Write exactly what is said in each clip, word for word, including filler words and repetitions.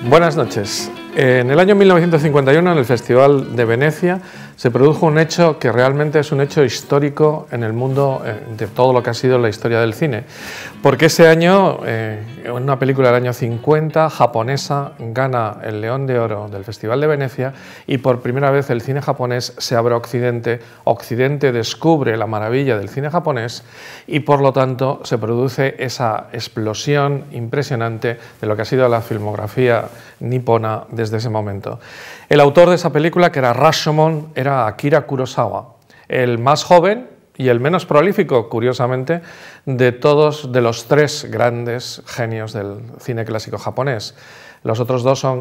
Buenas noches. En el año mil novecientos cincuenta y uno, en el Festival de Venecia, se produjo un hecho que realmente es un hecho histórico en el mundo de todo lo que ha sido la historia del cine. Porque ese año, eh, en una película del año cincuenta, japonesa, gana el León de Oro del Festival de Venecia y por primera vez el cine japonés se abre a Occidente. Occidente descubre la maravilla del cine japonés y por lo tanto se produce esa explosión impresionante de lo que ha sido la filmografía nipona desde ese momento. El autor de esa película, que era Rashomon, era Akira Kurosawa, el más joven y el menos prolífico, curiosamente, de todos de los tres grandes genios del cine clásico japonés. Los otros dos son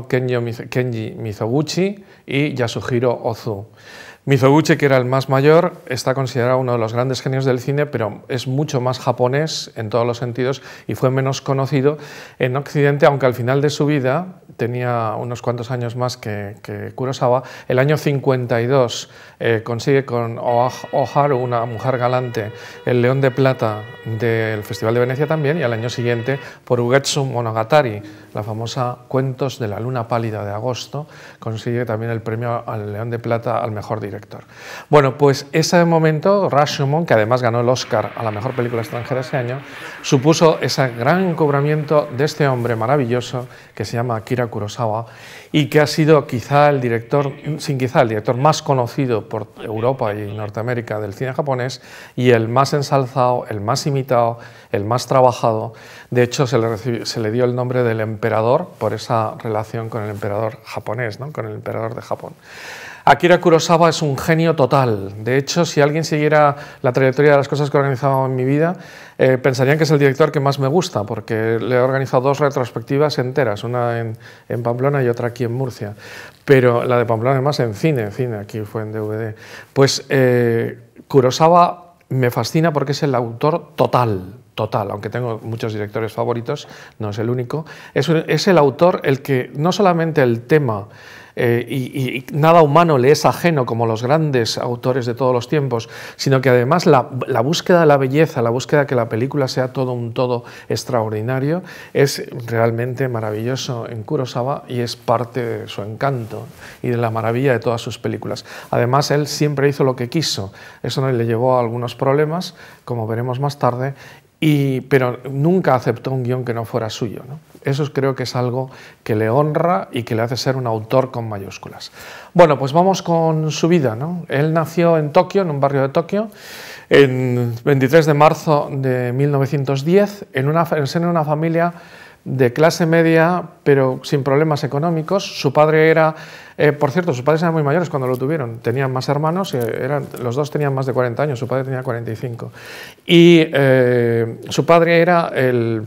Kenji Mizoguchi y Yasuhiro Ozu. Mizoguchi, que era el más mayor, está considerado uno de los grandes genios del cine, pero es mucho más japonés en todos los sentidos y fue menos conocido en Occidente, aunque al final de su vida, tenía unos cuantos años más que, que Kurosawa. El año cincuenta y dos eh, consigue con Oharu, una mujer galante, el León de Plata del Festival de Venecia también, y al año siguiente por Ugetsu Monogatari, la famosa Cuentos de la Luna Pálida de agosto, consigue también el premio al León de Plata al mejor director. Bueno, pues ese momento, Rashomon, que además ganó el Oscar a la mejor película extranjera ese año, supuso ese gran encubrimiento de este hombre maravilloso que se llama Akira Kurosawa y que ha sido quizá el director, sin quizá el director más conocido por Europa y Norteamérica del cine japonés y el más ensalzado, el más imitado, el más trabajado. De hecho, se le, recibió, se le dio el nombre del emperador por esa relación con el emperador japonés, ¿no? Con el emperador de Japón. Akira Kurosawa es un genio total. De hecho, si alguien siguiera la trayectoria de las cosas que he organizado en mi vida, eh, pensarían que es el director que más me gusta, porque le he organizado dos retrospectivas enteras, una en, en Pamplona y otra aquí en Murcia. Pero la de Pamplona además en cine, en cine, aquí fue en D V D. Pues eh, Kurosawa me fascina porque es el autor total. Total, aunque tengo muchos directores favoritos, no es el único. Es, es el autor el que no solamente el tema eh, y, y nada humano le es ajeno como los grandes autores de todos los tiempos, sino que además la, la búsqueda de la belleza, la búsqueda de que la película sea todo un todo extraordinario, es realmente maravilloso en Kurosawa y es parte de su encanto y de la maravilla de todas sus películas. Además, él siempre hizo lo que quiso. Eso no le llevó a algunos problemas, como veremos más tarde, Y, pero nunca aceptó un guión que no fuera suyo, ¿no? Eso creo que es algo que le honra y que le hace ser un autor con mayúsculas. Bueno, pues vamos con su vida, ¿no? Él nació en Tokio, en un barrio de Tokio, en veintitrés de marzo de mil novecientos diez, en, una, en una familia de clase media, pero sin problemas económicos. Su padre era, eh, por cierto, sus padres eran muy mayores cuando lo tuvieron, tenían más hermanos, eh, eran, los dos tenían más de cuarenta años, su padre tenía cuarenta y cinco. Y eh, su padre era el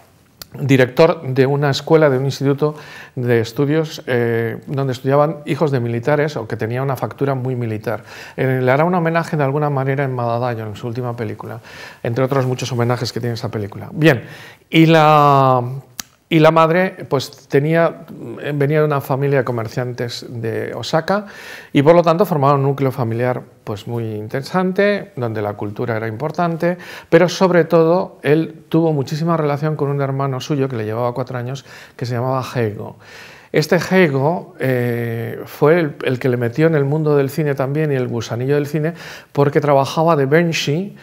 director de una escuela, de un instituto de estudios eh, donde estudiaban hijos de militares o que tenía una factura muy militar. Eh, le hará un homenaje de alguna manera en Madadayo, en su última película, entre otros muchos homenajes que tiene esa película. Bien, y la... Y la madre pues, tenía, venía de una familia de comerciantes de Osaka y por lo tanto formaba un núcleo familiar pues, muy interesante, donde la cultura era importante, pero sobre todo él tuvo muchísima relación con un hermano suyo que le llevaba cuatro años, que se llamaba Heigo. Este Heigo eh, fue el, el que le metió en el mundo del cine también y el gusanillo del cine porque trabajaba de benshi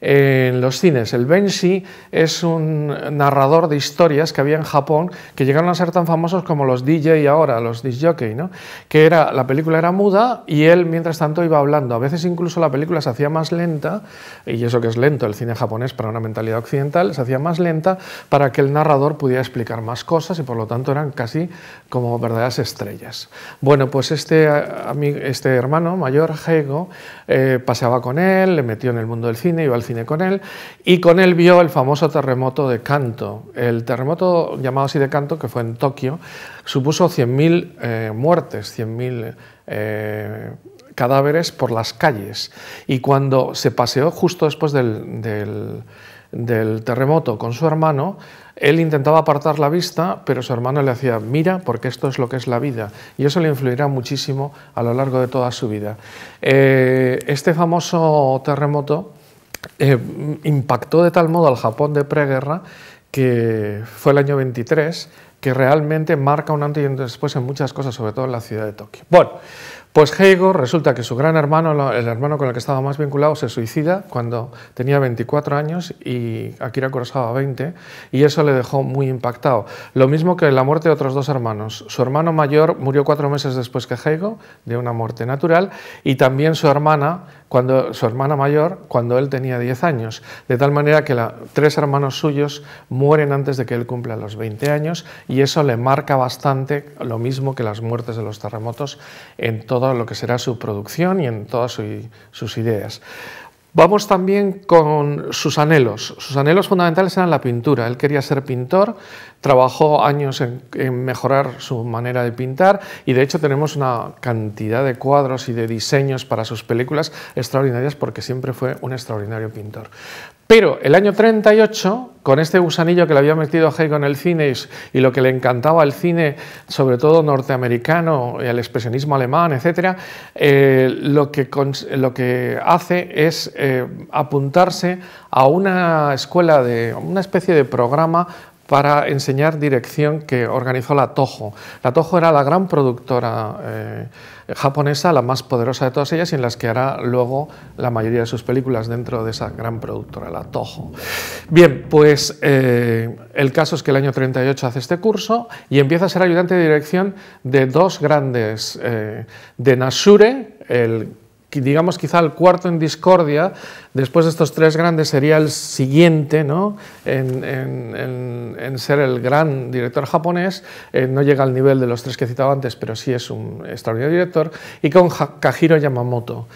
en los cines. El benshi es un narrador de historias que había en Japón que llegaron a ser tan famosos como los D J ahora, los disc jockey, ¿no? Que era, la película era muda y él mientras tanto iba hablando. A veces incluso la película se hacía más lenta, y eso que es lento, el cine japonés para una mentalidad occidental, se hacía más lenta para que el narrador pudiera explicar más cosas y por lo tanto eran casi como verdaderas estrellas. Bueno, pues este, este hermano mayor, Heigo, eh, paseaba con él, le metió en el mundo del cine, iba al cine con él, y con él vio el famoso terremoto de Kanto. El terremoto llamado así de Kanto, que fue en Tokio, supuso cien mil eh, muertes, cien mil eh, cadáveres por las calles. Y cuando se paseó justo después del, del, del terremoto con su hermano, él intentaba apartar la vista, pero su hermano le hacía, mira, porque esto es lo que es la vida. Y eso le influirá muchísimo a lo largo de toda su vida. Eh, este famoso terremoto Eh, impactó de tal modo al Japón de preguerra que fue el año veintitrés que realmente marca un antes y un después en muchas cosas, sobre todo en la ciudad de Tokio. Bueno, pues Heigo resulta que su gran hermano, el hermano con el que estaba más vinculado, se suicida cuando tenía veinticuatro años y Akira Kurosawa veinte, y eso le dejó muy impactado. Lo mismo que la muerte de otros dos hermanos. Su hermano mayor murió cuatro meses después que Heigo, de una muerte natural, y también su hermana, cuando, su hermana mayor, cuando él tenía diez años, de tal manera que la, tres hermanos suyos mueren antes de que él cumpla los veinte años, y eso le marca bastante, lo mismo que las muertes de los terremotos, en todo lo que será su producción y en todas su, sus ideas. Vamos también con sus anhelos. Sus anhelos fundamentales eran la pintura. Él quería ser pintor, trabajó años en, en mejorar su manera de pintar y de hecho tenemos una cantidad de cuadros y de diseños para sus películas extraordinarias porque siempre fue un extraordinario pintor. Pero el año treinta y ocho, con este gusanillo que le había metido a Heigo en el cine y lo que le encantaba al cine, sobre todo norteamericano, y al expresionismo alemán, etcétera, eh, lo, que, lo que hace es eh, apuntarse a una escuela, de una especie de programa para enseñar dirección que organizó la Toho. La Toho era la gran productora eh, japonesa, la más poderosa de todas ellas y en las que hará luego la mayoría de sus películas dentro de esa gran productora, la Toho. Bien, pues eh, el caso es que el año treinta y ocho hace este curso y empieza a ser ayudante de dirección de dos grandes, eh, de Nashure, el digamos quizá el cuarto en discordia, después de estos tres grandes sería el siguiente, ¿no? en, en, en, en ser el gran director japonés, eh, no llega al nivel de los tres que he citado antes, pero sí es un extraordinario director, y con Kajiro Yamamoto.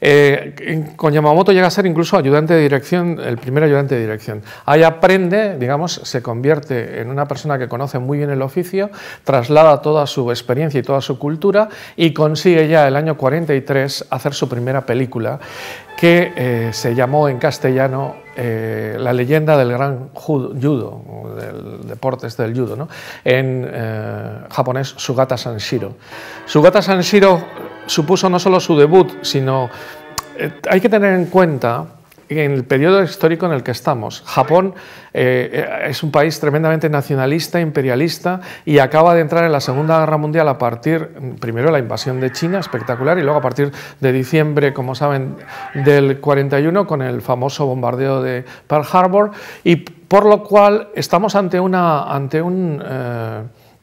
Eh, con Yamamoto llega a ser incluso ayudante de dirección, el primer ayudante de dirección. Ahí aprende, digamos, se convierte en una persona que conoce muy bien el oficio, traslada toda su experiencia y toda su cultura y consigue ya el año cuarenta y tres hacer su primera película que eh, se llamó en castellano eh, La leyenda del gran judo, del deporte este del judo, ¿no? En eh, japonés Sugata Sanshiro. Sugata Sanshiro supuso no solo su debut, sino eh, hay que tener en cuenta en el periodo histórico en el que estamos. Japón eh, es un país tremendamente nacionalista, imperialista y acaba de entrar en la Segunda Guerra Mundial a partir, primero, de la invasión de China, espectacular, y luego a partir de diciembre, como saben, del cuarenta y uno con el famoso bombardeo de Pearl Harbor, y por lo cual estamos ante una, ante un, eh,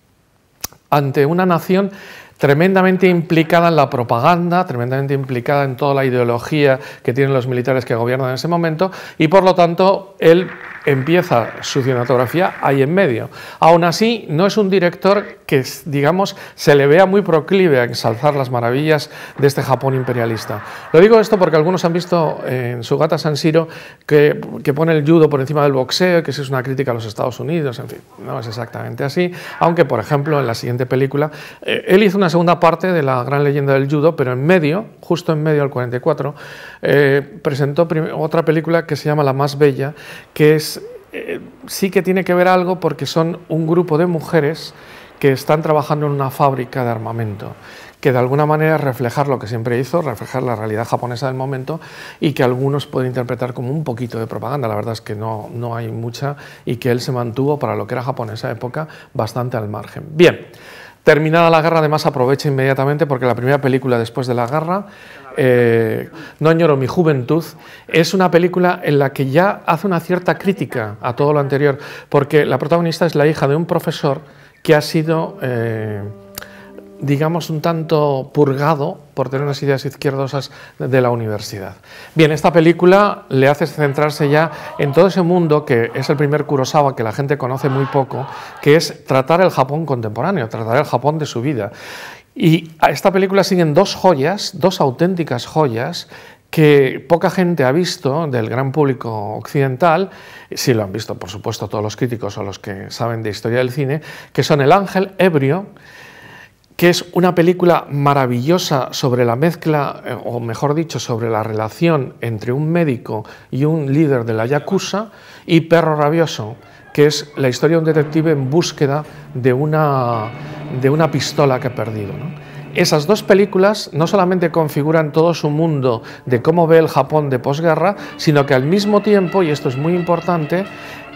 ante una nación tremendamente implicada en la propaganda, tremendamente implicada en toda la ideología que tienen los militares que gobiernan en ese momento, y por lo tanto él empieza su cinematografía ahí en medio. Aún así, no es un director que, digamos, se le vea muy proclive a ensalzar las maravillas de este Japón imperialista. Lo digo esto porque algunos han visto en Sugata Sanshiro que, que pone el judo por encima del boxeo, que eso es una crítica a los Estados Unidos, en fin, no es exactamente así, aunque, por ejemplo, en la siguiente película, eh, él hizo una segunda parte de la gran leyenda del judo, pero en medio, justo en medio del cuarenta y cuatro, eh, presentó otra película que se llama La más bella, que es Eh, sí que tiene que ver algo porque son un grupo de mujeres que están trabajando en una fábrica de armamento, que de alguna manera reflejar lo que siempre hizo, reflejar la realidad japonesa del momento y que algunos pueden interpretar como un poquito de propaganda. La verdad es que no, no hay mucha y que él se mantuvo para lo que era Japón en esa época bastante al margen. Bien, terminada la guerra además aprovecha inmediatamente porque la primera película después de la guerra, Eh, No añoro mi juventud, es una película en la que ya hace una cierta crítica a todo lo anterior, porque la protagonista es la hija de un profesor que ha sido, eh, digamos, un tanto purgado por tener unas ideas izquierdosas de la universidad. Bien, esta película le hace centrarse ya en todo ese mundo que es el primer Kurosawa, que la gente conoce muy poco, que es tratar el Japón contemporáneo, tratar el Japón de su vida. Y a esta película siguen dos joyas, dos auténticas joyas, que poca gente ha visto del gran público occidental, sí lo han visto por supuesto todos los críticos o los que saben de historia del cine, que son El ángel ebrio, que es una película maravillosa sobre la mezcla, o mejor dicho, sobre la relación entre un médico y un líder de la Yakuza, y Perro rabioso, que es la historia de un detective en búsqueda de una, de una pistola que ha perdido, ¿no? Esas dos películas no solamente configuran todo su mundo de cómo ve el Japón de posguerra, sino que al mismo tiempo, y esto es muy importante,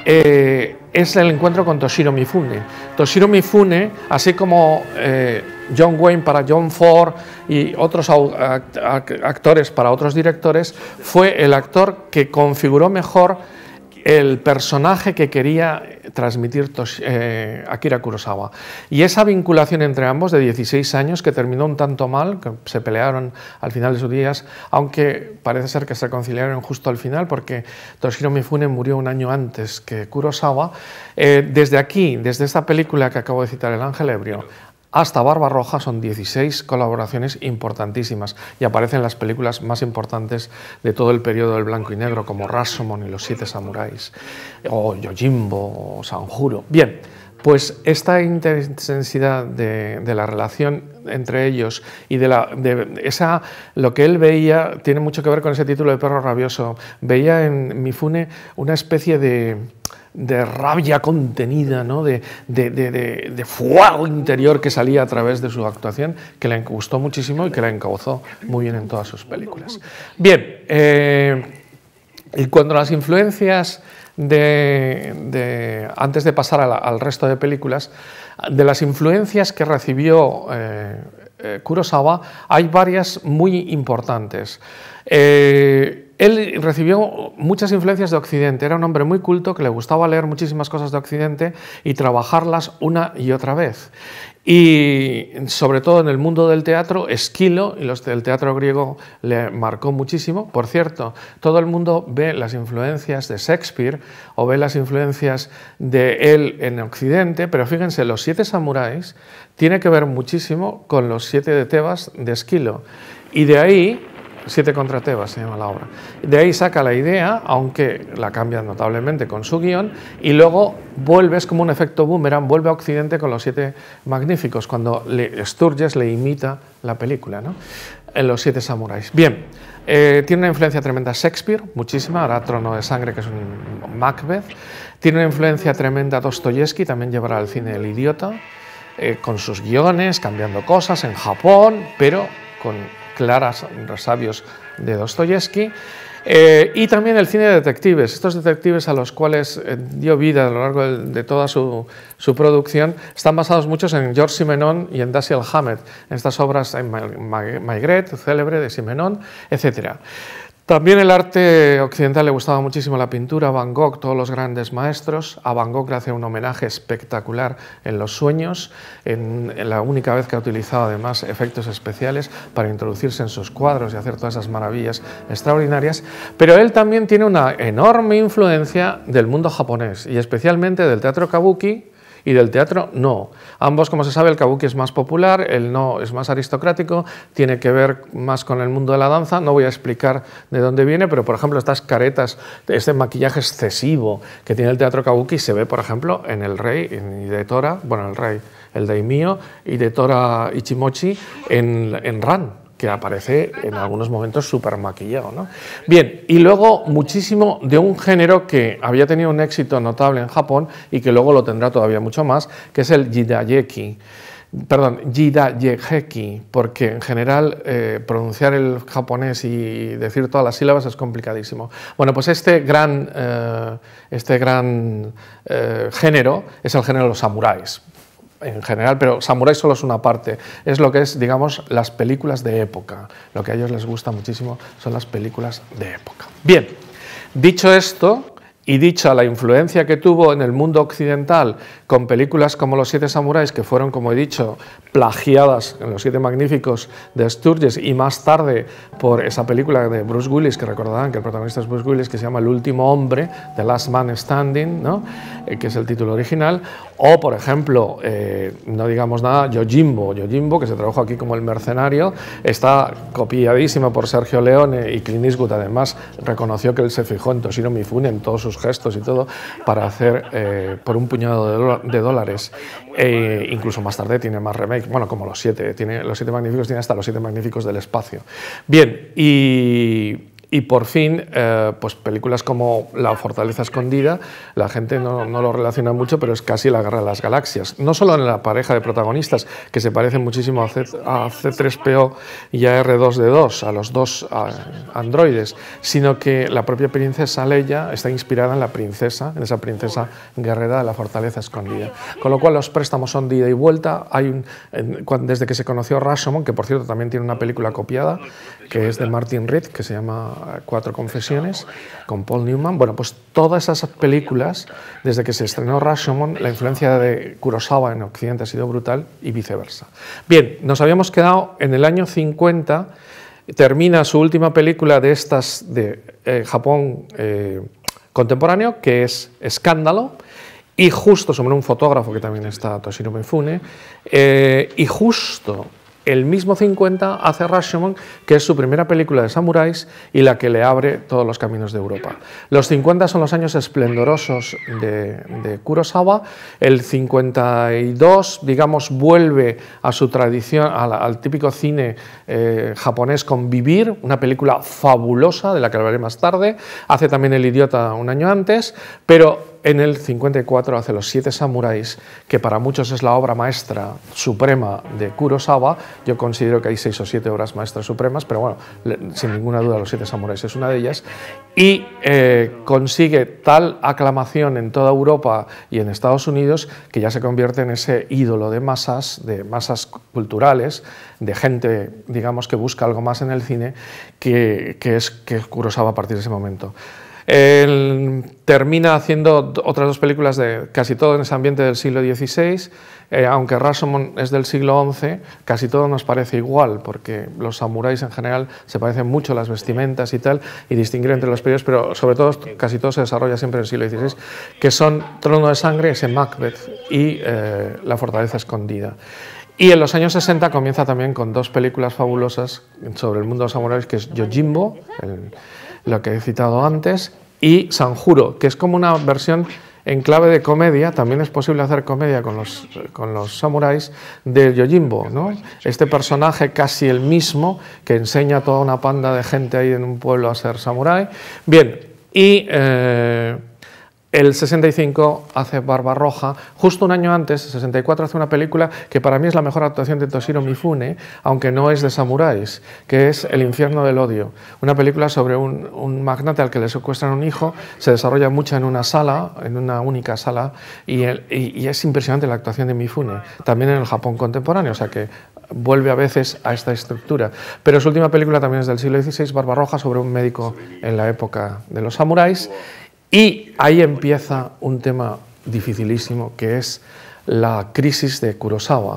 eh, es el encuentro con Toshiro Mifune. Toshiro Mifune, así como eh, John Wayne para John Ford y otros actores para otros directores, fue el actor que configuró mejor el personaje que quería transmitir Tosh, eh, Akira Kurosawa. Y esa vinculación entre ambos de dieciséis años, que terminó un tanto mal, que se pelearon al final de sus días, aunque parece ser que se reconciliaron justo al final, porque Toshiro Mifune murió un año antes que Kurosawa. Eh, desde aquí, desde esta película que acabo de citar, El Ángel Ebrio, hasta Barbarroja, son dieciséis colaboraciones importantísimas y aparecen las películas más importantes de todo el periodo del blanco y negro, como Rashomon y Los Siete Samuráis, o Yojimbo, o Sanjuro. Bien, pues esta intensidad de, de la relación entre ellos y de, la, de esa, lo que él veía tiene mucho que ver con ese título de Perro Rabioso. Veía en Mifune una especie de... de rabia contenida, ¿no? de, de, de, de, de fuego interior que salía a través de su actuación, que le gustó muchísimo y que la encauzó muy bien en todas sus películas. Bien, eh, y cuando las influencias, de, de, antes de pasar a la, al resto de películas, de las influencias que recibió eh, eh, Kurosawa, hay varias muy importantes. Eh, Él recibió muchas influencias de Occidente, era un hombre muy culto que le gustaba leer muchísimas cosas de Occidente y trabajarlas una y otra vez. Y sobre todo en el mundo del teatro, Esquilo y los del teatro griego le marcó muchísimo. Por cierto, todo el mundo ve las influencias de Shakespeare o ve las influencias de él en Occidente, pero fíjense, Los Siete Samuráis tiene que ver muchísimo con Los Siete de Tebas de Esquilo. Y de ahí... Siete contra Tebas se llama la obra. De ahí saca la idea, aunque la cambia notablemente con su guión, y luego vuelve, es como un efecto boomerang, vuelve a Occidente con Los Siete Magníficos, cuando le, Sturges le imita la película, ¿no? En Los Siete Samuráis. Bien, eh, tiene una influencia tremenda Shakespeare, muchísima, ahora Trono de Sangre, que es un Macbeth. Tiene una influencia tremenda Dostoyevsky, también llevará al cine El Idiota, eh, con sus guiones, cambiando cosas, en Japón, pero con claras resabios de Dostoyevsky, eh, y también el cine de detectives. Estos detectives a los cuales eh, dio vida a lo largo de, de toda su, su producción están basados muchos en Georges Simenon y en Dashiell Hammett, en estas obras, en Maigret, célebre de Simenon, etcétera. También el arte occidental le gustaba muchísimo la pintura, Van Gogh, todos los grandes maestros. A Van Gogh le hace un homenaje espectacular en Los Sueños, en, en la única vez que ha utilizado además efectos especiales para introducirse en sus cuadros y hacer todas esas maravillas extraordinarias. Pero él también tiene una enorme influencia del mundo japonés y especialmente del teatro kabuki y del teatro no. Ambos, como se sabe, el kabuki es más popular, el no es más aristocrático, tiene que ver más con el mundo de la danza. No voy a explicar de dónde viene, pero por ejemplo estas caretas, este maquillaje excesivo que tiene el teatro kabuki se ve, por ejemplo, en El Rey en Hidetora, bueno, el Rey, el Daimyo, Hidetora Ichimochi en, en Ran, que aparece en algunos momentos súper maquillado, ¿no? Bien, y luego muchísimo de un género que había tenido un éxito notable en Japón y que luego lo tendrá todavía mucho más, que es el Jidayeki. Perdón, Jidayeki, porque en general eh, pronunciar el japonés y decir todas las sílabas es complicadísimo. Bueno, pues este gran, eh, este gran eh, género es el género de los samuráis, en general, pero Samurai solo es una parte, es lo que es, digamos, las películas de época. Lo que a ellos les gusta muchísimo son las películas de época. Bien, dicho esto, y dicha la influencia que tuvo en el mundo occidental con películas como Los Siete Samuráis, que fueron, como he dicho, plagiadas en Los Siete Magníficos de Sturges y más tarde por esa película de Bruce Willis, que recordarán que el protagonista es Bruce Willis, que se llama El Último Hombre, The Last Man Standing, ¿no? eh, que es el título original, o por ejemplo, eh, no digamos nada, Yojimbo, Yojimbo, que se tradujo aquí como El Mercenario, está copiadísima por Sergio Leone y Clint Eastwood, además reconoció que él se fijó en Toshiro Mifune, en todos sus gestos y todo, para hacer eh, por un puñado de, de dólares. E incluso más tarde tiene más remakes, bueno, como Los Siete, tiene, Los Siete Magníficos tiene hasta Los Siete Magníficos del Espacio. Bien, y... Y por fin, eh, pues películas como La fortaleza escondida, la gente no, no lo relaciona mucho, pero es casi la guerra de las galaxias. No solo en la pareja de protagonistas, que se parecen muchísimo a C tres P O y a R dos D dos, a los dos a, androides, sino que la propia princesa Leia está inspirada en la princesa, en esa princesa guerrera de la fortaleza escondida. Con lo cual los préstamos son de ida y vuelta. Hay un, desde que se conoció Rashomon, que por cierto también tiene una película copiada, que es de Martin Reed, que se llama Cuatro confesiones, con Paul Newman. Bueno, pues todas esas películas, desde que se estrenó Rashomon, la influencia de Kurosawa en Occidente ha sido brutal y viceversa. Bien, nos habíamos quedado en el año cincuenta, termina su última película de estas de eh, Japón eh, contemporáneo, que es Escándalo, y justo sobre un fotógrafo, que también está Toshiro Mifune, eh, y justo el mismo cincuenta hace Rashomon, que es su primera película de samuráis y la que le abre todos los caminos de Europa. Los cincuenta son los años esplendorosos de, de Kurosawa. El cincuenta y dos, digamos, vuelve a su tradición, al, al típico cine eh, japonés con Vivir, una película fabulosa de la que hablaré más tarde. Hace también El idiota un año antes, pero en el cincuenta y cuatro hace Los siete samuráis, que para muchos es la obra maestra suprema de Kurosawa. Yo considero que hay seis o siete obras maestras supremas, pero bueno, sin ninguna duda Los siete samuráis es una de ellas. Y eh, consigue tal aclamación en toda Europa y en Estados Unidos que ya se convierte en ese ídolo de masas, de masas culturales, de gente, digamos, que busca algo más en el cine, que, que es que Kurosawa a partir de ese momento. Él termina haciendo otras dos películas de casi todo en ese ambiente del siglo dieciséis, eh, aunque Rashomon es del siglo once, casi todo nos parece igual, porque los samuráis en general se parecen mucho las vestimentas y tal, y distinguir entre los periodos, pero sobre todo casi todo se desarrolla siempre en el siglo dieciséis, que son Trono de Sangre, ese Macbeth, y eh, La fortaleza escondida. Y en los años sesenta comienza también con dos películas fabulosas sobre el mundo de los samuráis, que es Yojimbo, el, lo que he citado antes, y Sanjuro, que es como una versión en clave de comedia. También es posible hacer comedia con los, con los samuráis de Yojimbo, ¿no? Este personaje casi el mismo, que enseña a toda una panda de gente ahí en un pueblo a ser samurái. Bien, y eh, el sesenta y cinco hace Barbarroja. Justo un año antes, el sesenta y cuatro, hace una película que para mí es la mejor actuación de Toshiro Mifune, aunque no es de samuráis, que es El infierno del odio. Una película sobre un, un magnate al que le secuestran un hijo, se desarrolla mucho en una sala, en una única sala, y, el, y, y es impresionante la actuación de Mifune, también en el Japón contemporáneo, o sea que vuelve a veces a esta estructura. Pero su última película también es del siglo dieciséis, Barbarroja, sobre un médico en la época de los samuráis. Y ahí empieza un tema dificilísimo, que es la crisis de Kurosawa.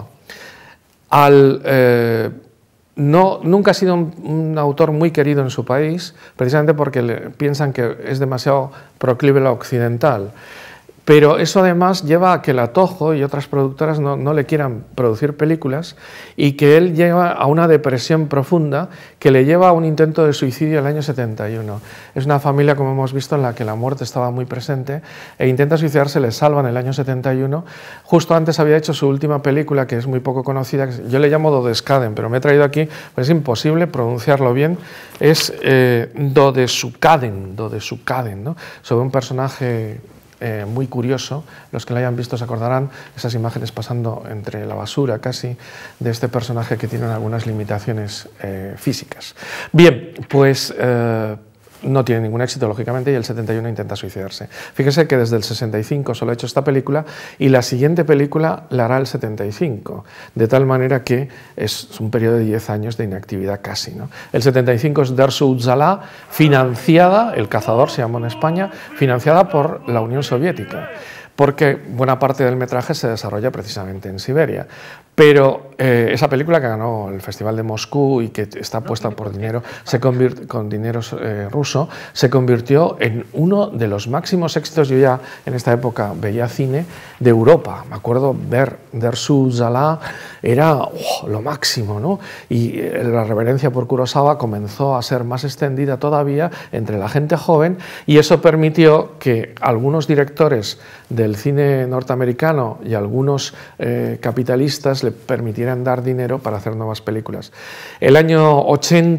Al, eh, no, nunca ha sido un, un autor muy querido en su país, precisamente porque le, piensan que es demasiado proclive a lo occidental. Pero eso además lleva a que la Toho y otras productoras no, no le quieran producir películas, y que él llega a una depresión profunda que le lleva a un intento de suicidio el año setenta y uno. Es una familia, como hemos visto, en la que la muerte estaba muy presente, e intenta suicidarse, le salvan en el año setenta y uno. Justo antes había hecho su última película, que es muy poco conocida, que yo le llamo Dodescaden, pero me he traído aquí, pues es imposible pronunciarlo bien, es eh, Dodesucaden, Dodesucaden, ¿no? Sobre un personaje Eh, muy curioso. Los que la hayan visto se acordarán esas imágenes pasando entre la basura casi de este personaje que tiene algunas limitaciones eh, físicas. Bien, pues eh, no tiene ningún éxito, lógicamente, y el setenta y uno intenta suicidarse. Fíjese que desde el sesenta y cinco solo ha hecho esta película, y la siguiente película la hará el setenta y cinco, de tal manera que es un periodo de diez años de inactividad casi, ¿no? El setenta y cinco es Dersu Utzala, financiada, El cazador se llamó en España, financiada por la Unión Soviética, porque buena parte del metraje se desarrolla precisamente en Siberia. Pero eh, esa película que ganó el Festival de Moscú y que está puesta por dinero, se con dinero eh, ruso, se convirtió en uno de los máximos éxitos. Yo ya en esta época veía cine de Europa. Me acuerdo ver Dersu Utzala, era oh, lo máximo, ¿no? Y eh, la reverencia por Kurosawa comenzó a ser más extendida todavía entre la gente joven, y eso permitió que algunos directores del cine norteamericano y algunos eh, capitalistas le permitieran dar dinero para hacer nuevas películas. El año ochenta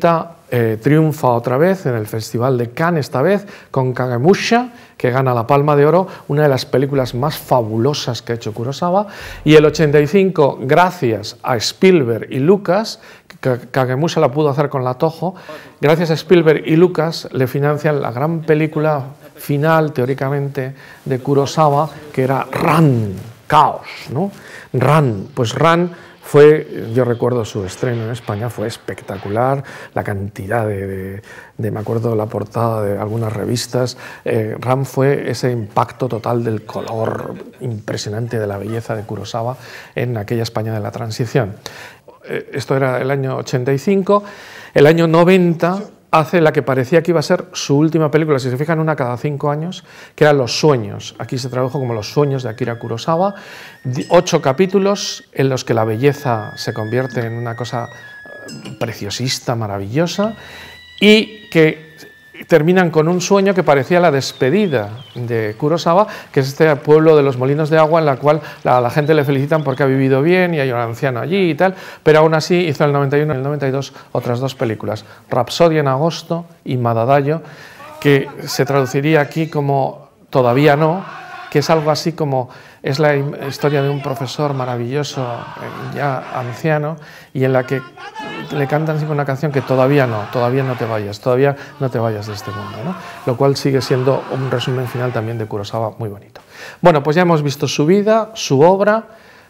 eh, triunfa otra vez en el Festival de Cannes, esta vez con Kagemusha, que gana la Palma de Oro, una de las películas más fabulosas que ha hecho Kurosawa, y el ochenta y cinco, gracias a Spielberg y Lucas, Kagemusha la pudo hacer con la Toho, gracias a Spielberg y Lucas le financian la gran película final, teóricamente, de Kurosawa, que era Ran, Caos, ¿no? Ran, pues Ran fue, yo recuerdo su estreno en España, fue espectacular, la cantidad de, de, de me acuerdo la portada de algunas revistas, eh, Ran fue ese impacto total del color impresionante de la belleza de Kurosawa en aquella España de la transición. Eh, esto era el año ochenta y cinco, el año noventa hace la que parecía que iba a ser su última película, si se fijan, una cada cinco años, que era Los sueños. Aquí se tradujo como Los sueños de Akira Kurosawa, ocho capítulos en los que la belleza se convierte en una cosa preciosista, maravillosa, y que terminan con un sueño que parecía la despedida de Kurosawa, que es este pueblo de los molinos de agua en la cual a la gente le felicitan porque ha vivido bien y hay un anciano allí y tal, pero aún así hizo en el noventa y uno y en el noventa y dos otras dos películas, Rapsodia en agosto y Madadayo, que se traduciría aquí como Todavía no, que es algo así como, es la historia de un profesor maravilloso, ya anciano, y en la que le cantan siempre una canción que todavía no, todavía no te vayas, todavía no te vayas de este mundo, ¿no? Lo cual sigue siendo un resumen final también de Kurosawa muy bonito. Bueno, pues ya hemos visto su vida, su obra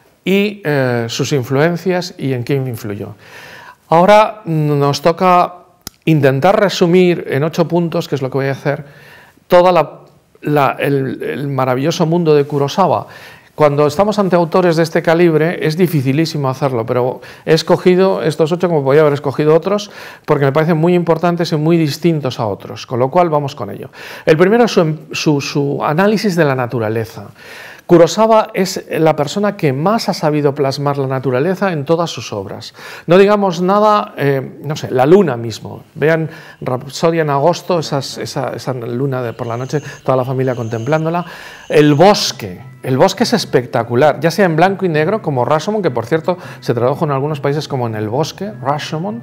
y eh, sus influencias y en quién influyó. Ahora nos toca intentar resumir en ocho puntos, que es lo que voy a hacer, toda la, la, el, el maravilloso mundo de Kurosawa. Cuando estamos ante autores de este calibre es dificilísimo hacerlo, pero he escogido estos ocho como podía haber escogido otros porque me parecen muy importantes y muy distintos a otros, con lo cual vamos con ello. El primero es su, su, su análisis de la naturaleza. Kurosawa es la persona que más ha sabido plasmar la naturaleza en todas sus obras. No digamos nada, eh, no sé, la luna mismo. Vean Rapsodia en agosto, esas, esa, esa luna de por la noche, toda la familia contemplándola. El bosque, el bosque es espectacular, ya sea en blanco y negro, como Rashomon, que por cierto se tradujo en algunos países como En el bosque, Rashomon,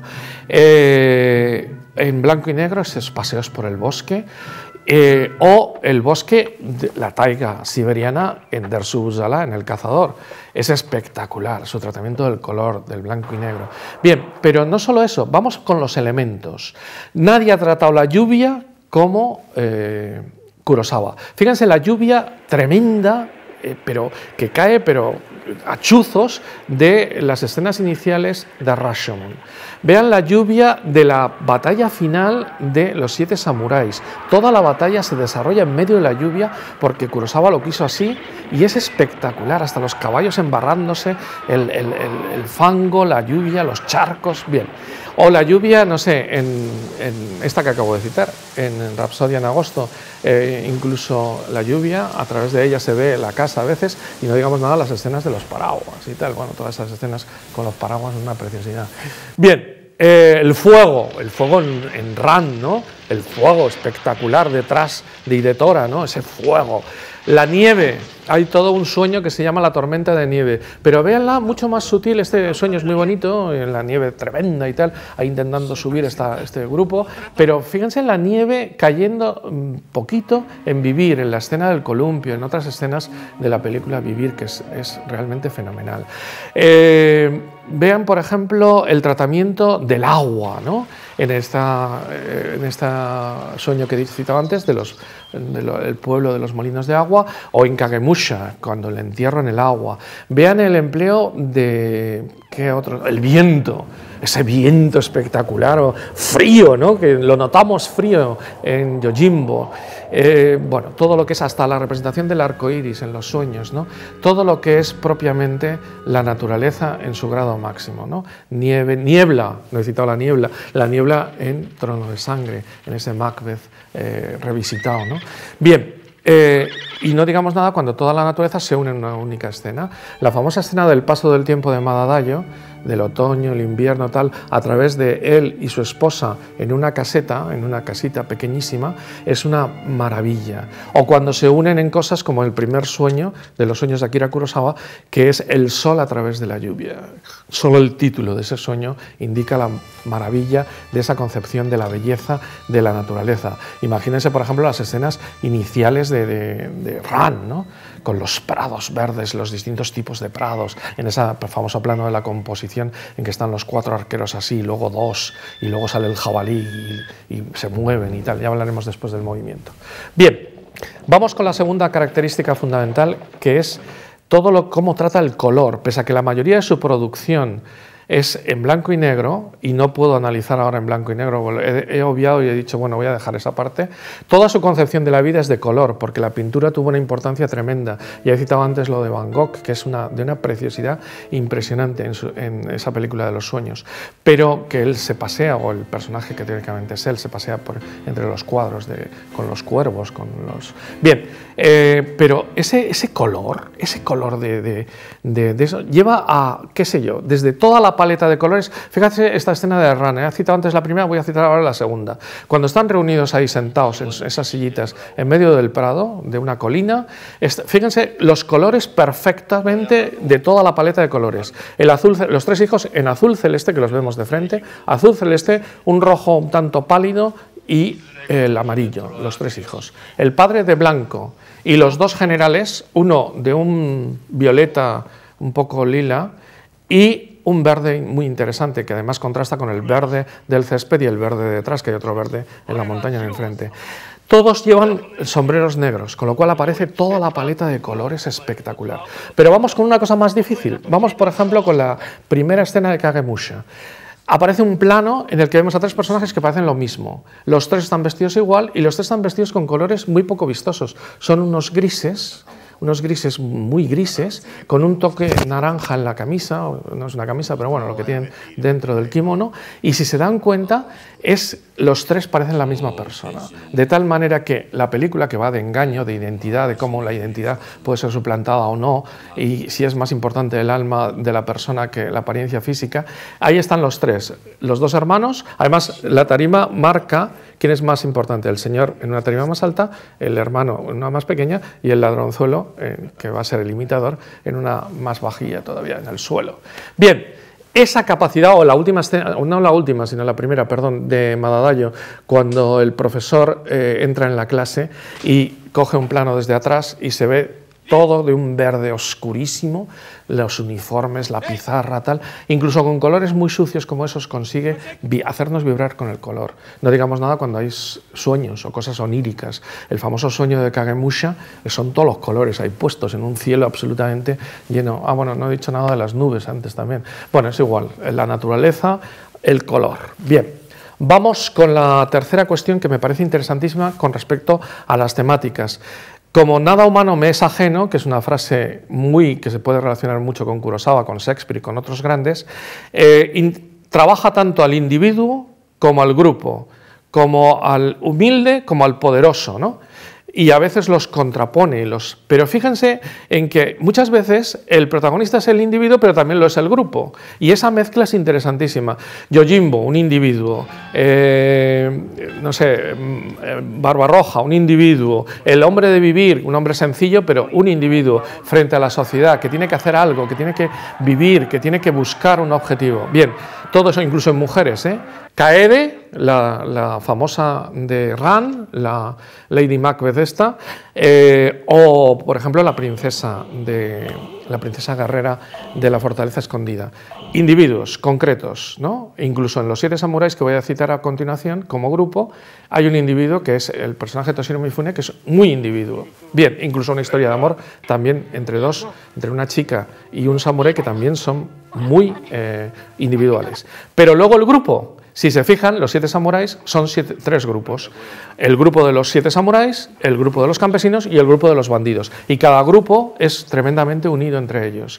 eh, en blanco y negro, esos paseos por el bosque. Eh, o el bosque, de la taiga siberiana en Der Subusala, en El cazador. Es espectacular su tratamiento del color, del blanco y negro. Bien, pero no solo eso, vamos con los elementos. Nadie ha tratado la lluvia como eh, Kurosawa. Fíjense, la lluvia tremenda, eh, pero que cae, pero a chuzos, de las escenas iniciales de Rashomon. Vean la lluvia de la batalla final de Los siete samuráis. Toda la batalla se desarrolla en medio de la lluvia porque Kurosawa lo quiso así y es espectacular, hasta los caballos embarrándose, el, el, el, el fango, la lluvia, los charcos, bien. O la lluvia, no sé, en, en esta que acabo de citar, en Rapsodia en agosto, eh, incluso la lluvia, a través de ella se ve la casa a veces, y no digamos nada las escenas de los paraguas y tal, bueno, todas esas escenas con los paraguas es una preciosidad. Bien, eh, el fuego, el fuego en, en Ran, ¿no? El fuego espectacular detrás de Hidetora, ¿no? Ese fuego. La nieve, hay todo un sueño que se llama La tormenta de nieve, pero véanla mucho más sutil, este sueño es muy bonito, en la nieve tremenda y tal, ahí intentando subir esta, este grupo, pero fíjense en la nieve cayendo un poquito en Vivir, en la escena del columpio, en otras escenas de la película Vivir, que es, es realmente fenomenal. Eh, vean, por ejemplo, el tratamiento del agua, ¿no? En esta, en este sueño que he citado antes, del de lo, el pueblo de los molinos de agua, o en Kagemusha, cuando el entierro en el agua. Vean el empleo de, ¿qué otro? El viento, ese viento espectacular, o frío, ¿no? Que lo notamos frío en Yojimbo. Eh, bueno, todo lo que es hasta la representación del arco iris en los sueños, ¿no? Todo lo que es propiamente la naturaleza en su grado máximo, ¿no? Nieve, niebla, no he citado la niebla, la niebla en Trono de Sangre, en ese Macbeth eh, revisitado, ¿no? Bien, Eh, y no digamos nada cuando toda la naturaleza se une en una única escena. La famosa escena del paso del tiempo de Madadayo, del otoño, el invierno, tal, a través de él y su esposa en una caseta, en una casita pequeñísima, es una maravilla. O cuando se unen en cosas como el primer sueño de los sueños de Akira Kurosawa, que es el sol a través de la lluvia. Solo el título de ese sueño indica la maravilla de esa concepción de la belleza de la naturaleza. Imagínense, por ejemplo, las escenas iniciales de, de, de Ran, ¿no? Con los prados verdes, los distintos tipos de prados, en ese famoso plano de la composición en que están los cuatro arqueros así, luego dos, y luego sale el jabalí y, y se mueven y tal. Ya hablaremos después del movimiento. Bien, vamos con la segunda característica fundamental, que es todo lo cómo trata el color. Pese a que la mayoría de su producción es en blanco y negro, y no puedo analizar ahora en blanco y negro, he, he obviado y he dicho, bueno, voy a dejar esa parte. Toda su concepción de la vida es de color, porque la pintura tuvo una importancia tremenda. Ya he citado antes lo de Van Gogh, que es una, de una preciosidad impresionante en, su, en esa película de los sueños, pero que él se pasea, o el personaje que teóricamente es él, se pasea por, entre los cuadros, de, con los cuervos, con los... Bien, eh, pero ese, ese color, ese color de, de, de, de eso, lleva a, qué sé yo, desde toda la paleta de colores. Fíjate esta escena de Ran, he citado antes la primera, voy a citar ahora la segunda. Cuando están reunidos ahí sentados en esas sillitas en medio del prado, de una colina, fíjense los colores perfectamente de toda la paleta de colores. El azul, los tres hijos en azul celeste, que los vemos de frente, azul celeste, un rojo un tanto pálido y el amarillo, los tres hijos. El padre de blanco y los dos generales, uno de un violeta un poco lila y un verde muy interesante, que además contrasta con el verde del césped y el verde de detrás, que hay otro verde en la montaña en el frente. Todos llevan sombreros negros, con lo cual aparece toda la paleta de colores espectacular. Pero vamos con una cosa más difícil. Vamos, por ejemplo, con la primera escena de Kagemusha. Aparece un plano en el que vemos a tres personajes que parecen lo mismo. Los tres están vestidos igual y los tres están vestidos con colores muy poco vistosos. Son unos grises, unos grises muy grises, con un toque naranja en la camisa, no es una camisa, pero bueno, lo que tienen dentro del kimono, y si se dan cuenta, es, los tres parecen la misma persona, de tal manera que la película, que va de engaño, de identidad, de cómo la identidad puede ser suplantada o no, y si es más importante el alma de la persona que la apariencia física, ahí están los tres, los dos hermanos. Además la tarima marca quién es más importante, el señor en una tarima más alta, el hermano en una más pequeña y el ladronzuelo, eh, que va a ser el imitador, en una más bajilla todavía, en el suelo. Bien, esa capacidad, o la última escena, no la última, sino la primera, perdón, de Madadayo, cuando el profesor eh, entra en la clase y coge un plano desde atrás y se ve todo de un verde oscurísimo, los uniformes, la pizarra, tal, incluso con colores muy sucios como esos consigue vi hacernos vibrar con el color. No digamos nada cuando hay sueños o cosas oníricas. El famoso sueño de Kagemusha son todos los colores ahí puestos en un cielo absolutamente lleno. Ah, bueno, no he dicho nada de las nubes antes también. Bueno, es igual, la naturaleza, el color. Bien. Vamos con la tercera cuestión, que me parece interesantísima con respecto a las temáticas. Como nada humano me es ajeno, que es una frase muy que se puede relacionar mucho con Kurosawa, con Shakespeare y con otros grandes, eh, in, trabaja tanto al individuo como al grupo, como al humilde como al poderoso, ¿no? Y a veces los contrapone, los... pero fíjense en que muchas veces el protagonista es el individuo, pero también lo es el grupo, y esa mezcla es interesantísima. Yojimbo, un individuo, eh, no sé, Barbarroja, un individuo, el hombre de vivir, un hombre sencillo, pero un individuo frente a la sociedad, que tiene que hacer algo, que tiene que vivir, que tiene que buscar un objetivo. Bien, todo eso incluso en mujeres, ¿eh? Kaede, la, la famosa de Ran, la Lady Macbeth esta, eh, o por ejemplo la princesa, de, la princesa guerrera de la fortaleza escondida. Individuos concretos, ¿no? Incluso en los siete samuráis, que voy a citar a continuación, como grupo, hay un individuo que es el personaje de Toshiro Mifune, que es muy individuo. Bien, incluso una historia de amor también entre dos, entre una chica y un samurái, que también son muy eh, individuales. Pero luego el grupo, si se fijan, los siete samuráis son siete, tres grupos. El grupo de los siete samuráis, el grupo de los campesinos y el grupo de los bandidos. Y cada grupo es tremendamente unido entre ellos.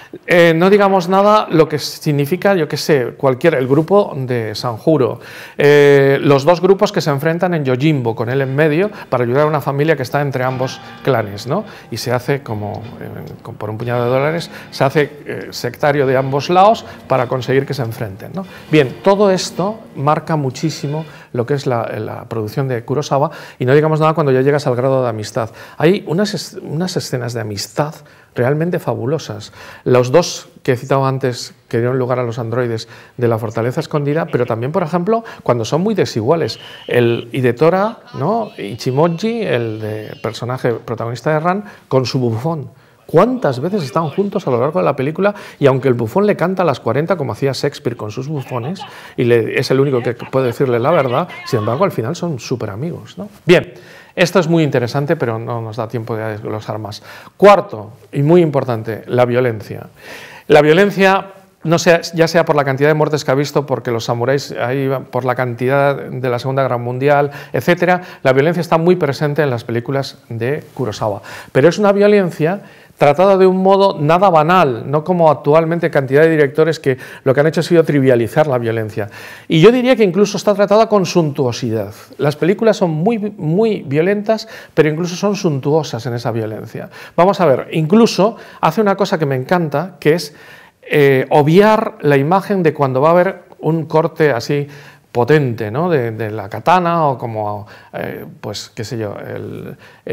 Eh, no digamos nada lo que significa, yo qué sé, cualquier, el grupo de Sanjuro, eh, los dos grupos que se enfrentan en Yojimbo, con él en medio, para ayudar a una familia que está entre ambos clanes, ¿no? Y se hace, como eh, por un puñado de dólares, se hace eh, sectario de ambos lados para conseguir que se enfrenten, ¿no? Bien, todo esto marca muchísimo lo que es la, la producción de Kurosawa, y no digamos nada cuando ya llegas al grado de amistad. Hay unas, unas escenas de amistad realmente fabulosas. Los dos que he citado antes que dieron lugar a los androides de la Fortaleza Escondida, pero también, por ejemplo, cuando son muy desiguales. El Hidetora, ¿no? Ichimoji, el de personaje protagonista de Ran, con su bufón. ¿Cuántas veces están juntos a lo largo de la película? Y aunque el bufón le canta a las cuarenta, como hacía Shakespeare con sus bufones, y le, es el único que puede decirle la verdad, sin embargo, al final son súper amigos, ¿no? Bien, esto es muy interesante, pero no nos da tiempo de desglosar más. Cuarto, y muy importante, la violencia. La violencia, no sea, ya sea por la cantidad de muertes que ha visto, porque los samuráis, ahí, por la cantidad de la Segunda Guerra Mundial, etcétera, la violencia está muy presente en las películas de Kurosawa. Pero es una violencia tratada de un modo nada banal, no como actualmente cantidad de directores que lo que han hecho ha sido trivializar la violencia. Y yo diría que incluso está tratada con suntuosidad. Las películas son muy, muy violentas, pero incluso son suntuosas en esa violencia. Vamos a ver, incluso hace una cosa que me encanta, que es eh, obviar la imagen de cuando va a haber un corte así potente, ¿no? de, de la katana, o como, eh, pues, qué sé yo, el,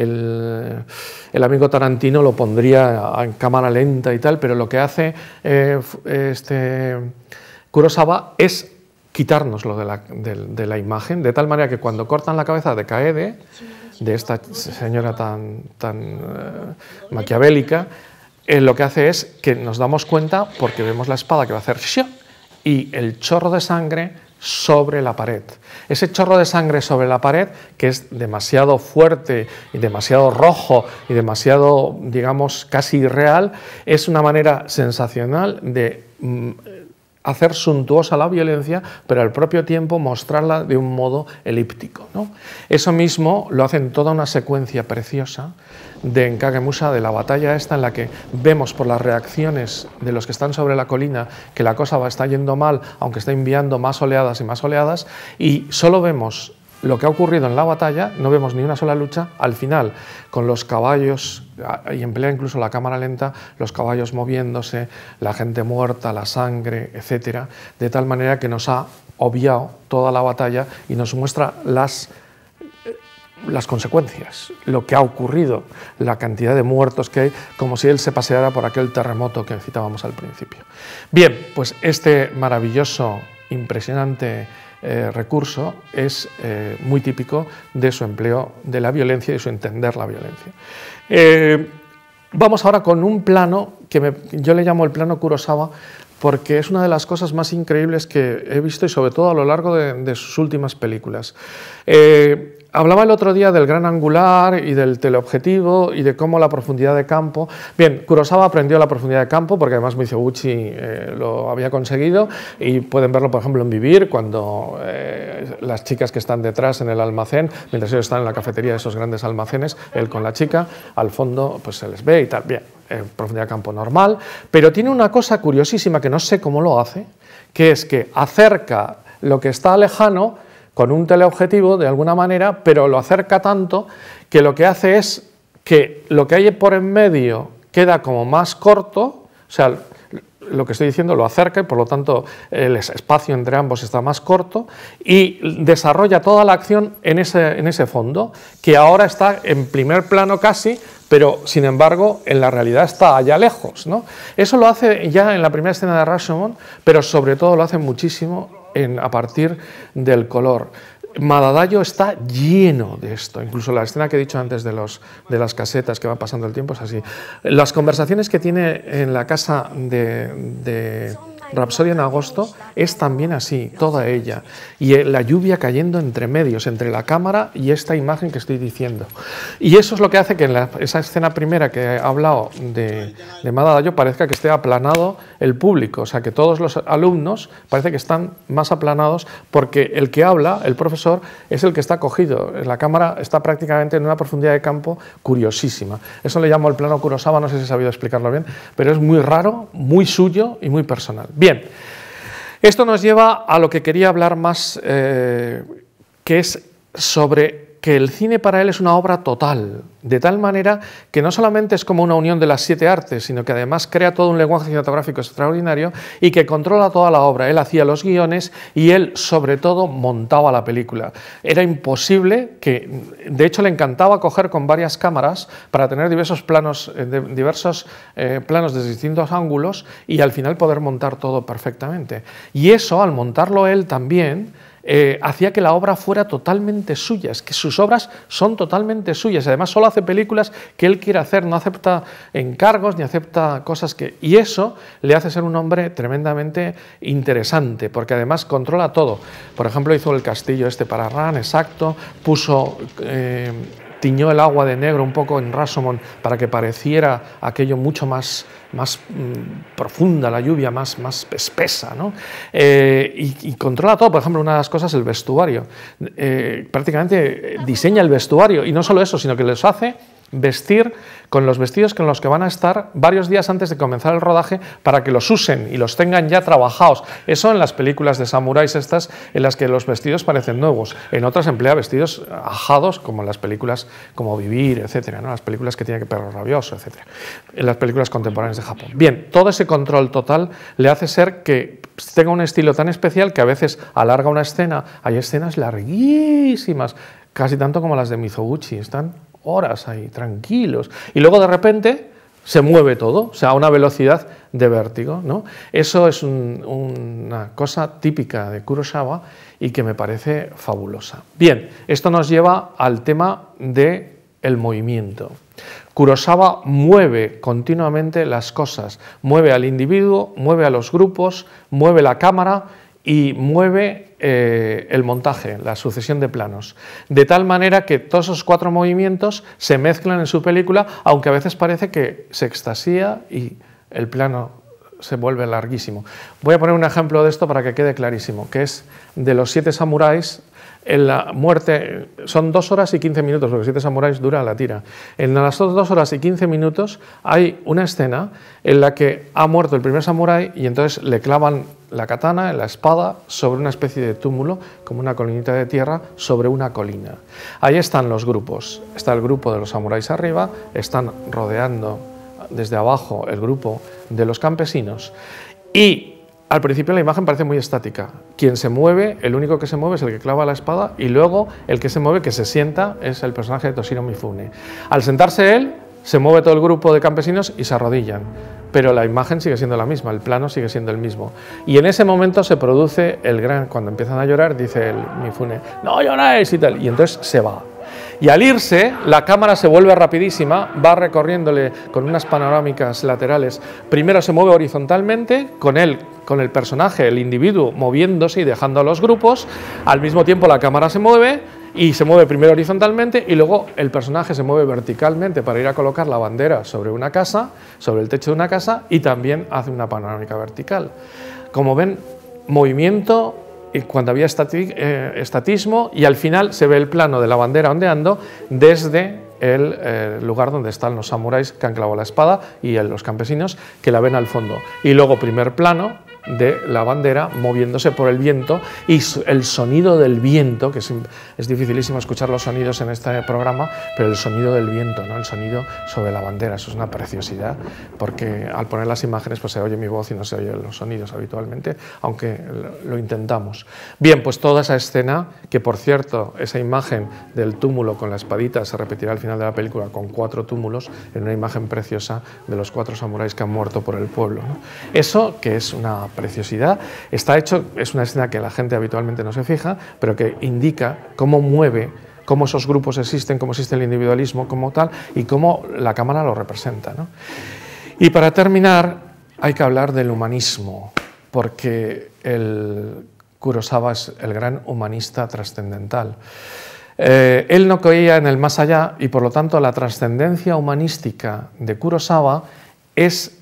el, el amigo Tarantino lo pondría en cámara lenta y tal, pero lo que hace eh, este Kurosawa es quitárnoslo de la, de, de la imagen, de tal manera que cuando cortan la cabeza de Kaede, de esta señora tan, tan eh, maquiavélica, eh, lo que hace es que nos damos cuenta, porque vemos la espada que va a hacer ¡shia! Y el chorro de sangre sobre la pared. Ese chorro de sangre sobre la pared, que es demasiado fuerte y demasiado rojo y demasiado, digamos, casi irreal, es una manera sensacional de mm, hacer suntuosa la violencia, pero al propio tiempo mostrarla de un modo elíptico, ¿no? Eso mismo lo hacen toda una secuencia preciosa de en Kagemusha, de la batalla esta en la que vemos por las reacciones de los que están sobre la colina que la cosa va, está yendo mal, aunque está enviando más oleadas y más oleadas, y solo vemos lo que ha ocurrido en la batalla, no vemos ni una sola lucha. Al final, con los caballos, y emplea incluso la cámara lenta, los caballos moviéndose, la gente muerta, la sangre, etcétera, de tal manera que nos ha obviado toda la batalla y nos muestra las las consecuencias, lo que ha ocurrido, la cantidad de muertos que hay, como si él se paseara por aquel terremoto que citábamos al principio. Bien, pues este maravilloso, impresionante eh, recurso es eh, muy típico de su empleo de la violencia y de su entender la violencia. Eh, vamos ahora con un plano que me, yo le llamo el plano Kurosawa, porque es una de las cosas más increíbles que he visto, y sobre todo a lo largo de, de sus últimas películas. Eh, Hablaba el otro día del gran angular y del teleobjetivo y de cómo la profundidad de campo. Bien, Kurosawa aprendió la profundidad de campo porque además Mizoguchi eh, lo había conseguido, y pueden verlo, por ejemplo, en Vivir, cuando eh, las chicas que están detrás en el almacén, mientras ellos están en la cafetería de esos grandes almacenes, él con la chica, al fondo pues se les ve y tal. Bien, eh, profundidad de campo normal, pero tiene una cosa curiosísima que no sé cómo lo hace, que es que acerca lo que está lejano con un teleobjetivo de alguna manera, pero lo acerca tanto que lo que hace es que lo que hay por en medio queda como más corto, o sea, lo que estoy diciendo lo acerca y por lo tanto el espacio entre ambos está más corto, y desarrolla toda la acción en ese, en ese fondo, que ahora está en primer plano casi, pero sin embargo en la realidad está allá lejos, ¿no? Eso lo hace ya en la primera escena de Rashomon, pero sobre todo lo hace muchísimo en, a partir del color. Madadayo está lleno de esto, incluso la escena que he dicho antes de, los, de las casetas que va pasando el tiempo es así. Las conversaciones que tiene en la casa de, de Rapsodia en agosto es también así, toda ella. Y la lluvia cayendo entre medios, entre la cámara y esta imagen que estoy diciendo. Y eso es lo que hace que en la, esa escena primera que he hablado de, de Madadayo parezca que esté aplanado el público. O sea, que todos los alumnos parece que están más aplanados porque el que habla, el profesor, es el que está cogido. La cámara está prácticamente en una profundidad de campo curiosísima. Eso le llamo el plano Kurosawa, no sé si he sabido explicarlo bien, pero es muy raro, muy suyo y muy personal. Bien, esto nos lleva a lo que quería hablar más, eh, que es sobre que el cine para él es una obra total, de tal manera que no solamente es como una unión de las siete artes, sino que además crea todo un lenguaje cinematográfico extraordinario y que controla toda la obra. Él hacía los guiones y él, sobre todo, montaba la película. Era imposible que, de hecho, le encantaba coger con varias cámaras para tener diversos planos, de, diversos eh, planos desde distintos ángulos y al final poder montar todo perfectamente. Y eso, al montarlo él también, Eh, hacía que la obra fuera totalmente suya, es que sus obras son totalmente suyas, además solo hace películas que él quiere hacer, no acepta encargos ni acepta cosas que... Y eso le hace ser un hombre tremendamente interesante, porque además controla todo. Por ejemplo, hizo el castillo este para Ran, exacto, puso... Eh, tiñó el agua de negro un poco en Rashomon para que pareciera aquello mucho más, más mmm, profunda, la lluvia más, más espesa, ¿no? Eh, y, y controla todo, por ejemplo, una de las cosas, el vestuario. Eh, prácticamente diseña el vestuario, y no solo eso, sino que les hace vestir con los vestidos con los que van a estar varios días antes de comenzar el rodaje para que los usen y los tengan ya trabajados. Eso en las películas de samuráis estas en las que los vestidos parecen nuevos, en otras emplea vestidos ajados como en las películas como Vivir, etcétera, ¿no? Las películas que tiene que Perro Rabioso, etcétera, en las películas contemporáneas de Japón. Bien, todo ese control total le hace ser que tenga un estilo tan especial que a veces alarga una escena, hay escenas larguísimas, casi tanto como las de Mizoguchi, están horas ahí, tranquilos, y luego de repente se mueve todo, o sea, a una velocidad de vértigo, ¿no? Eso es un, una cosa típica de Kurosawa y que me parece fabulosa. Bien, esto nos lleva al tema del movimiento. Kurosawa mueve continuamente las cosas, mueve al individuo, mueve a los grupos, mueve la cámara y mueve eh, el montaje, la sucesión de planos, de tal manera que todos esos cuatro movimientos se mezclan en su película, aunque a veces parece que se extasía y el plano se vuelve larguísimo. Voy a poner un ejemplo de esto para que quede clarísimo, que es de los siete samuráis. En la muerte son dos horas y quince minutos, porque siete samuráis dura la tira. En las dos horas y quince minutos hay una escena en la que ha muerto el primer samurái y entonces le clavan la katana, la espada, sobre una especie de túmulo, como una colinita de tierra, sobre una colina. Ahí están los grupos. Está el grupo de los samuráis arriba, están rodeando desde abajo el grupo de los campesinos y al principio la imagen parece muy estática. Quien se mueve, el único que se mueve es el que clava la espada y luego el que se mueve, que se sienta, es el personaje de Toshiro Mifune. Al sentarse él, se mueve todo el grupo de campesinos y se arrodillan, pero la imagen sigue siendo la misma, el plano sigue siendo el mismo. Y en ese momento se produce el gran, cuando empiezan a llorar, dice el Mifune, no lloráis y tal, y entonces se va. Y al irse, la cámara se vuelve rapidísima, va recorriéndole con unas panorámicas laterales. Primero se mueve horizontalmente, con él, con el personaje, el individuo, moviéndose y dejando a los grupos. Al mismo tiempo la cámara se mueve y se mueve primero horizontalmente y luego el personaje se mueve verticalmente para ir a colocar la bandera sobre una casa, sobre el techo de una casa, y también hace una panorámica vertical. Como ven, movimiento cuando había estati eh, estatismo, y al final se ve el plano de la bandera ondeando desde el eh, lugar donde están los samuráis que han clavado la espada y el, los campesinos que la ven al fondo. Y luego primer plano de la bandera moviéndose por el viento y el sonido del viento, que es, es dificilísimo escuchar los sonidos en este programa, pero el sonido del viento, ¿no? El sonido sobre la bandera, eso es una preciosidad, porque al poner las imágenes pues se oye mi voz y no se oyen los sonidos habitualmente, aunque lo, lo intentamos. Bien, pues toda esa escena, que por cierto, esa imagen del túmulo con la espadita se repetirá al final de la película con cuatro túmulos, en una imagen preciosa de los cuatro samuráis que han muerto por el pueblo, ¿no? Eso, que es una preciosidad, está hecho, es una escena que la gente habitualmente no se fija, pero que indica cómo mueve, cómo esos grupos existen, cómo existe el individualismo como tal y cómo la cámara lo representa, ¿no? Y para terminar hay que hablar del humanismo, porque el Kurosawa es el gran humanista trascendental. Eh, él no creía en el más allá y por lo tanto la trascendencia humanística de Kurosawa es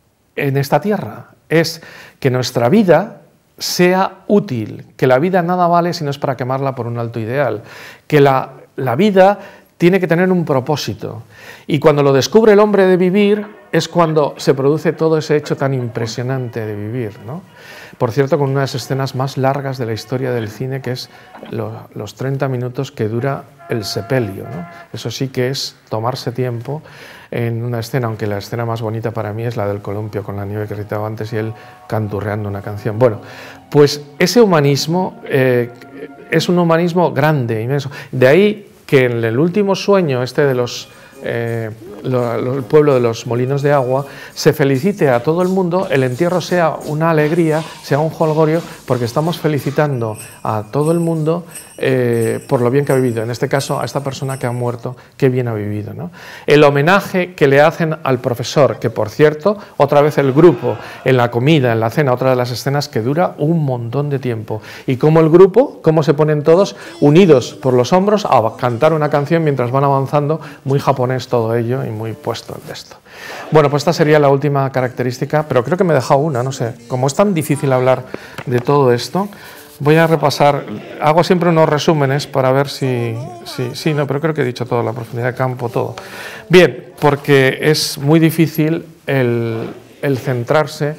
en esta tierra, es que nuestra vida sea útil, que la vida nada vale si no es para quemarla por un alto ideal, que la, la vida tiene que tener un propósito y cuando lo descubre el hombre de vivir es cuando se produce todo ese hecho tan impresionante de vivir, ¿no? Por cierto, con una de las escenas más largas de la historia del cine, que es lo, los treinta minutos que dura el sepelio, ¿no? Eso sí que es tomarse tiempo en una escena, aunque la escena más bonita para mí es la del columpio con la nieve que recitaba antes y él canturreando una canción. Bueno, pues ese humanismo eh, es un humanismo grande, inmenso. De ahí que en el último sueño, este de los... Eh, lo, lo, el pueblo de los molinos de agua, se felicite a todo el mundo, el entierro sea una alegría, sea un jolgorio, porque estamos felicitando a todo el mundo eh, por lo bien que ha vivido, en este caso a esta persona que ha muerto, qué bien ha vivido, ¿no? El homenaje que le hacen al profesor, que por cierto, otra vez el grupo, en la comida, en la cena, otra de las escenas que dura un montón de tiempo, y cómo el grupo, cómo se ponen todos unidos por los hombros a cantar una canción mientras van avanzando, muy japonés todo ello, y muy puesto el texto. Bueno, pues esta sería la última característica, pero creo que me he dejado una, no sé, como es tan difícil hablar de todo esto, voy a repasar, hago siempre unos resúmenes para ver si, si, sí, no, pero creo que he dicho todo, la profundidad de campo, todo. Bien, porque es muy difícil el, el centrarse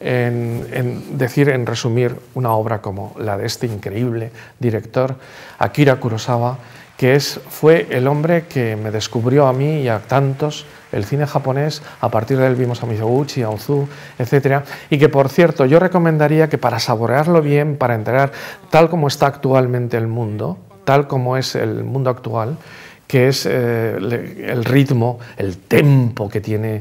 en, en decir, en resumir una obra como la de este increíble director, Akira Kurosawa, que es, fue el hombre que me descubrió a mí y a tantos el cine japonés. A partir de él vimos a Mizoguchi, a Ozu, etcétera. Y que, por cierto, yo recomendaría que para saborearlo bien, para entrar tal como está actualmente el mundo, tal como es el mundo actual, que es eh, el ritmo, el tempo que tiene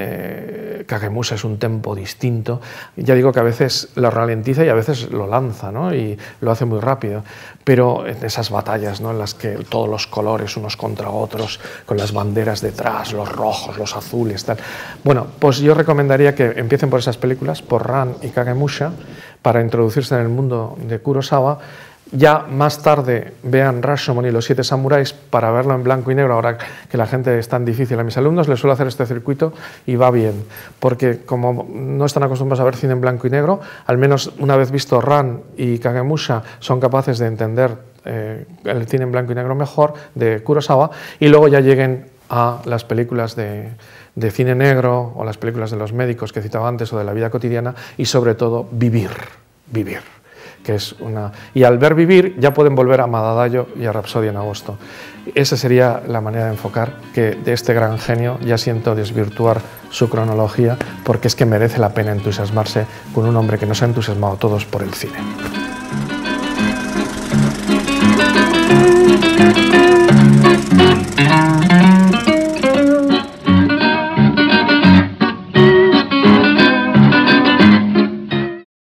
eh, Kagemusha, es un tempo distinto. Ya digo que a veces lo ralentiza y a veces lo lanza, ¿no? Y lo hace muy rápido, pero en esas batallas, ¿no? En las que todos los colores unos contra otros, con las banderas detrás, los rojos, los azules, tal. Bueno, pues yo recomendaría que empiecen por esas películas, por Ran y Kagemusha, para introducirse en el mundo de Kurosawa. Ya más tarde vean Rashomon y los siete samuráis para verlo en blanco y negro, ahora que la gente es tan difícil. A mis alumnos les suelo hacer este circuito y va bien, porque como no están acostumbrados a ver cine en blanco y negro, al menos una vez visto Ran y Kagemusha son capaces de entender eh, el cine en blanco y negro mejor de Kurosawa, y luego ya lleguen a las películas de, de cine negro o las películas de los médicos que citaba antes o de la vida cotidiana, y sobre todo vivir, vivir. Que es una... Y al ver vivir ya pueden volver a Madadayo y a Rapsodia en agosto. Esa sería la manera de enfocar, que de este gran genio ya siento desvirtuar su cronología, porque es que merece la pena entusiasmarse con un hombre que nos ha entusiasmado a todos por el cine.